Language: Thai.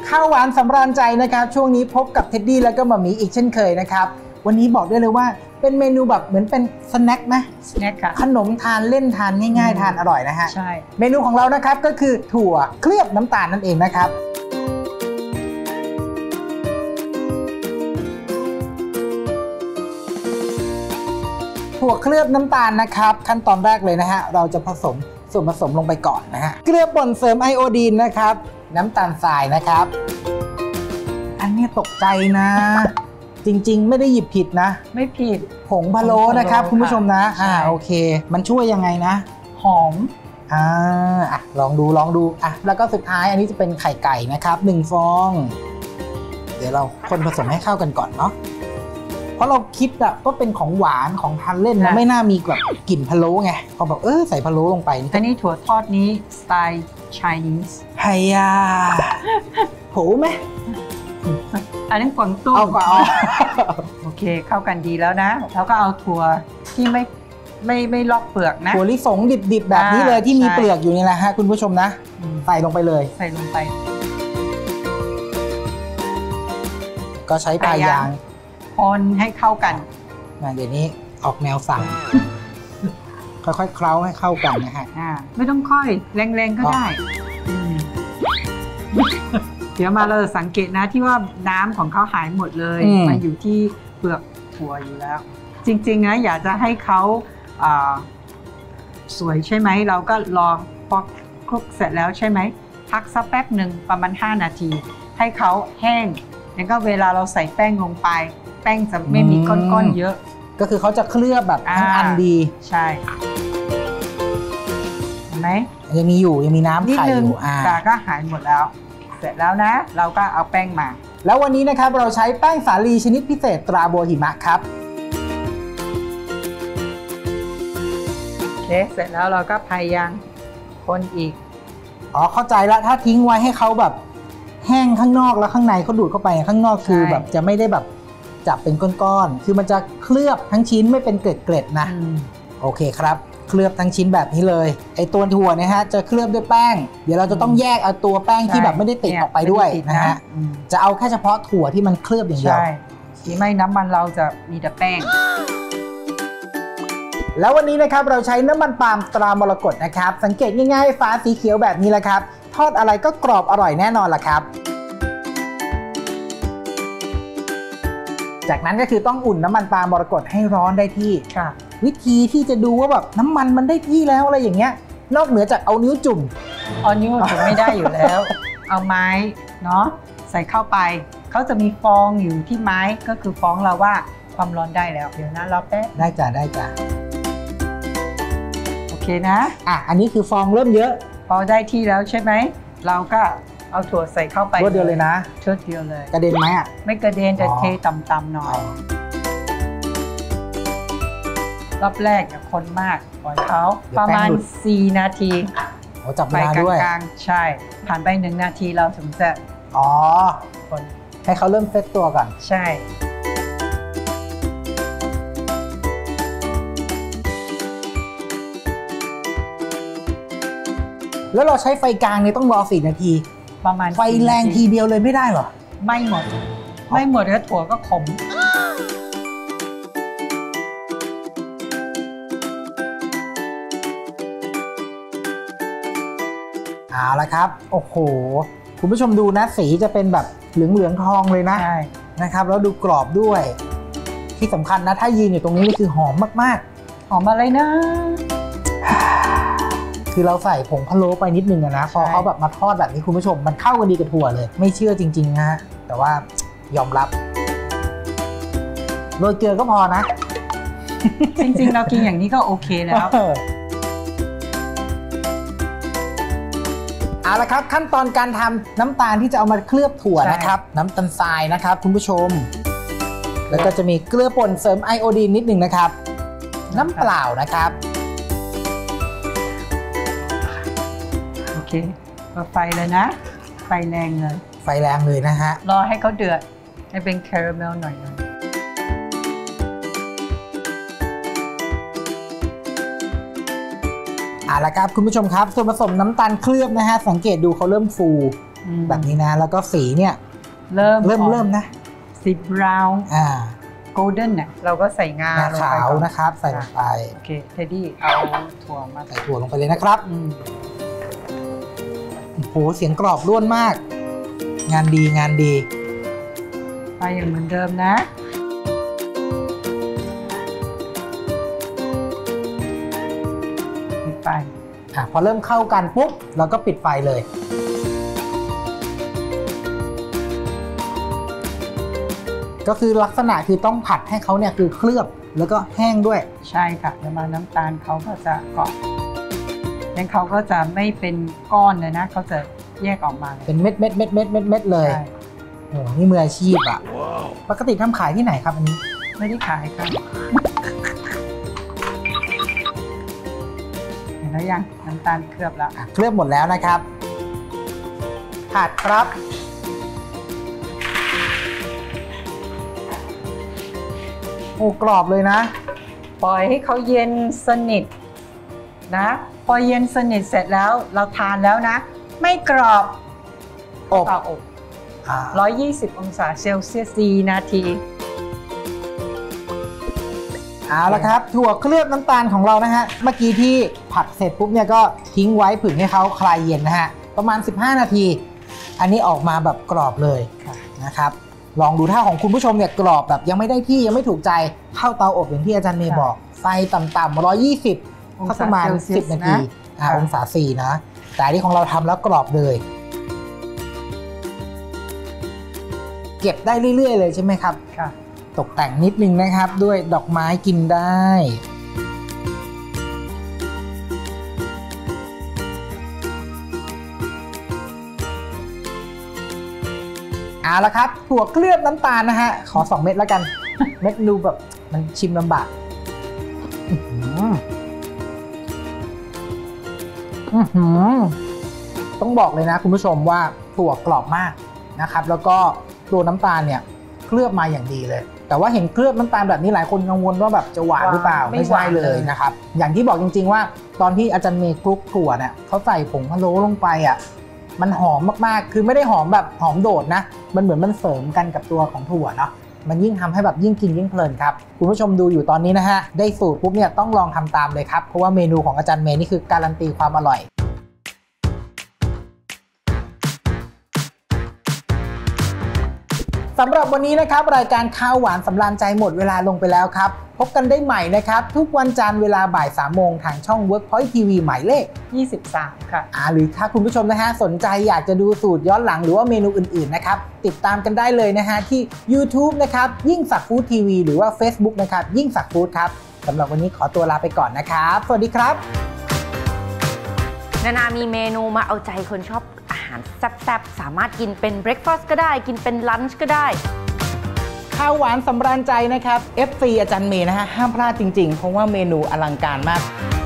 ข้าวหวานสำราญใจนะครับช่วงนี้พบกับเท็ดดี้แล้วก็หม่ามีอีกเช่นเคยนะครับวันนี้บอกได้เลยว่าเป็นเมนูแบบเหมือนเป็นสแน็คนะสแน็คค่ะขนมทานเล่นทานง่ายๆทานอร่อยนะฮะใช่เมนูของเรานะครับก็คือถั่วเคลือบน้ำตาลนั่นเองนะครับถั่วเคลือบน้ำตาลนะครับขั้นตอนแรกเลยนะฮะเราจะผสมส่วนผสมลงไปก่อนนะฮะเกลือป่นเสริมไอโอดีนนะครับน้ำตาลทรายนะครับอันนี้ตกใจนะจริงๆไม่ได้หยิบผิดนะไม่ผิดผงพะโล้นะครับคุณผู้ชมนะโอเคมันช่วยยังไงนะหอมลองดูแล้วก็สุดท้ายอันนี้จะเป็นไข่ไก่นะครับ1 ฟองเดี๋ยวเราคนผสมให้เข้ากันก่อนเนาะเพราะเราคิดอะก็เป็นของหวานของทานเล่นนะไม่น่ามีแบบกลิ่นพะโล้ไงพอแบบใส่พะโล้ลงไปอันนี้ถั่วทอดนี้สไตล์ Chinese ไฮยาโหไหมอันนั้นกวางตุ้งโอเคเข้ากันดีแล้วนะแล้วก็เอาถั่วที่ไม่ลอกเปลือกนะถั่วลิสงดิบๆแบบนี้เลยที่มีเปลือกอยู่นี่แหละฮะคุณผู้ชมนะใส่ลงไปเลยใส่ลงไปก็ใช้ปลายยางคนให้เข้ากันเดี๋ยวนี้ออกแนวสั่งค่อยๆเคล้าให้เข้ากันนะฮะไม่ต้องค่อยแรงๆก็ได้เดี๋ยวมาเราสังเกตนะที่ว่าน้ำของเขาหายหมดเลยมันอยู่ที่เปลือกถั่วอยู่แล้วจริงๆนะอยากจะให้เขาสวยใช่ไหมเราก็รอพอคลุกเสร็จแล้วใช่ไหมพักสักแป๊บหนึ่งประมาณ5 นาทีให้เขาแห้งแล้วก็เวลาเราใส่แป้งลงไปแป้งจะไม่มีก้อนๆเยอะก็คือเขาจะเคลือบแบบทั้งอันดีใช่เห็นไหมยังมีน้ำไข่อยู่แต่ก็หายหมดแล้วเสร็จแล้วนะเราก็เอาแป้งมาแล้ววันนี้นะครับเราใช้แป้งสาลีชนิดพิเศษตราบัวหิมะครับโอเคเสร็จแล้วเราก็พยายามคนอีกเข้าใจแล้วถ้าทิ้งไว้ให้เขาแบบแห้งข้างนอกแล้วข้างในเขาดูดเข้าไปข้างนอกคือแบบจะไม่ได้แบบจับเป็นก้อนๆคือมันจะเคลือบทั้งชิ้นไม่เป็นเกล็ดๆนะโอเคครับเคลือบทั้งชิ้นแบบนี้เลยไอตัวถั่วเนี่ยฮะจะเคลือบด้วยแป้งเดี๋ยวเราจะต้องแยกเอาตัวแป้งที่แบบไม่ได้ติดออกไปด้วยนะฮะจะเอาแค่เฉพาะถั่วที่มันเคลือบอย่างเดียวไม่น้ำมันเราจะมีแต่แป้งแล้ววันนี้นะครับเราใช้น้ำมันปาล์มตรามรกตนะครับสังเกตง่ายๆฝาสีเขียวแบบนี้แหละครับทอดอะไรก็กรอบอร่อยแน่นอนล่ะครับจากนั้นก็คือต้องอุ่นน้ำมันปาล์มมรกตให้ร้อนได้ที่วิธีที่จะดูว่าแบบน้ำมันได้ที่แล้วอะไรอย่างเงี้ยนอกเหนือจากเอานิ้วจุ่มนิ้วจุ่มไม่ได้อยู่แล้วเอาไม้เนาะใส่เข้าไปเขาจะมีฟองอยู่ที่ไม้ก็คือฟ้องเราว่าความร้อนได้แล้วเดี๋ยวนะรอแป๊บได้จ้ะโอเคนะอันนี้คือฟองเริ่มเยอะพอได้ที่แล้วใช่ไหมเราก็เอาถั่วใส่เข้าไปรวดเดียวเลยนะชุดเดียวเลยกระเด็นไหมไม่กระเด็นแต่เทต่ำๆหน่อยรอบแรกอย่าคนมากปล่อยเขาประมาณ4 นาทีจับเวลาด้วยกลางใช่ผ่านไป1 นาทีเราถึงจะคนให้เขาเริ่มเซตตัวก่อนใช่แล้วเราใช้ไฟกลางเนี่ยต้องรอ4 นาทีประมาณไฟแรงทีเดียวเลยไม่ได้เหรอไม่หมดแล้วถั่วก็ขมเอาละครับโอ้โหคุณผู้ชมดูนะสีจะเป็นแบบเหลืองทองเลยนะนะครับแล้วดูกรอบด้วยที่สำคัญนะถ้ายืนอยู่ตรงนี้นี่คือหอมมากๆหอมอะไรนะคือเราใส่ผงพะโล้ไปนิดนึงนะพอเขาแบบมาทอดแบบนี้คุณผู้ชมมันเข้ากันดีกับถั่วเลยไม่เชื่อจริงๆนะแต่ว่ายอมรับโรยเกลือก็พอนะจริงๆเรากินอย่างนี้ก็โอเคแล้วเอาละครับขั้นตอนการทำน้ำตาลที่จะเอามาเคลือบถั่วนะครับน้ำตาลทรายนะครับคุณผู้ชมแล้วก็จะมีเกลือป่นเสริมไอโอดีนนิดนึงนะครับน้ำเปล่านะครับโอเคก็ไฟเลยนะไฟแรงเลยนะฮะรอให้เขาเดือดให้เป็นคาราเมลหน่อยเอาละครับคุณผู้ชมครับส่วนผสมน้ำตาลเคลือบนะฮะสังเกตดูเขาเริ่มฟูแบบนี้นะแล้วก็สีเนี่ยเริ่มนะสีบราวน์โกลเด้นเนี่ยเราก็ใส่งาลงไปขาวนะครับใส่ลงไปโอเคเทดดี้เอาถั่วมาใส่ถั่วลงไปเลยนะครับโอ้โหเสียงกรอบร่วนมากงานดีไปอย่างเหมือนเดิมนะปิดไฟพอเริ่มเข้ากันปุ๊บเราก็ปิดไฟเลยก็คือลักษณะคือต้องผัดให้เขาเนี่ยคือเคลือบแล้วก็แห้งด้วยใช่ค่ะแล้วมาน้ำตาลเขาก็จะเกาะแล้วเขาก็จะไม่เป็นก้อนเลยนะเขาจะแยกออกมาเป็นเม็ดเลยโอ้นี่มืออาชีพอ่ะปกติทำขายที่ไหนครับอันนี้ไม่ได้ขายครับเห็นแล้วยังน้ำตาลเคลือบแล้วเคลือบหมดแล้วนะครับผัดครับโอ้กรอบเลยนะปล่อยให้เขาเย็นสนิทนะพอเย็นสนิทเสร็จแล้วเราทานแล้วนะไม่กรอบอบ120 องศาเซลเซียส4 นาทีเอาละครับถั่วเคลือบน้ำตาลของเรานะฮะเมื่อกี้ที่ผัดเสร็จปุ๊บเนี่ยก็ทิ้งไว้ผึ่งให้เขาคลายเย็นนะฮะประมาณ15 นาทีอันนี้ออกมาแบบกรอบเลยนะครับลองดูถ้าของคุณผู้ชมเนี่ยกรอบแบบยังไม่ได้ที่ยังไม่ถูกใจเข้าเตาอบอย่างที่อาจารย์เมย์บอกไฟต่ำๆ120ประมาณ10 นาทีองศา4นะแต่ที่ของเราทำแล้วกรอบเลยเก็บได้เรื่อยๆเลยใช่ไหมครับค่ะตกแต่งนิดนึงนะครับด้วยดอกไม้กินได้เอาละครับถั่วเคลือบน้ำตาลนะฮะขอ2 เม็ดแล้วกัน เม็ดดูแบบมันชิมลำบากต้องบอกเลยนะคุณผู้ชมว่าถั่วกรอบมากนะครับแล้วก็ตัวน้ำตาลเนี่ยเคลือบมาอย่างดีเลยแต่ว่าเห็นเคลือบน้ำตาลแบบนี้หลายคนกังวลว่าแบบจะหวานหรือเปล่าไม่ใช่เลยนะครับอย่างที่บอกจริงๆว่าตอนที่อาจารย์เมย์คลุกถั่วเนี่ยเขาใส่ผงพะโล้ลงไปอ่ะมันหอมมากๆคือไม่ได้หอมแบบหอมโดดนะมันเหมือนมันเสริมกันกับตัวของถั่วเนาะมันยิ่งทำให้แบบยิ่งกินยิ่งเพลินครับคุณผู้ชมดูอยู่ตอนนี้นะฮะได้สูตรปุ๊บเนี่ยต้องลองทำตามเลยครับเพราะว่าเมนูของอาจารย์เมย์นี่คือการันตีความอร่อยสำหรับวันนี้นะครับรายการข้าวหวานสำราญใจหมดเวลาลงไปแล้วครับพบกันได้ใหม่นะครับทุกวันจันทร์เวลาบ่าย 3 โมงทางช่อง Workpoint TV หมายเลข 23ค่ะหรือถ้าคุณผู้ชมนะฮะสนใจอยากจะดูสูตรย้อนหลังหรือว่าเมนูอื่นๆนะครับติดตามกันได้เลยนะฮะที่ YouTube นะครับยิ่งศักดิ์ฟู้ดทีวีหรือว่า Facebook นะครับยิ่งศักดิ์ฟู้ดครับสำหรับวันนี้ขอตัวลาไปก่อนนะครับสวัสดีครับนานามีเมนูมาเอาใจคนชอบอาหารแซ่บๆสามารถกินเป็นเบรคฟาสต์ก็ได้กินเป็นลันช์ก็ได้ข้าวหวานสำราญใจนะครับ FC อาจารย์เมย์นะฮะห้ามพลาดจริงๆเพราะว่าเมนูอลังการมาก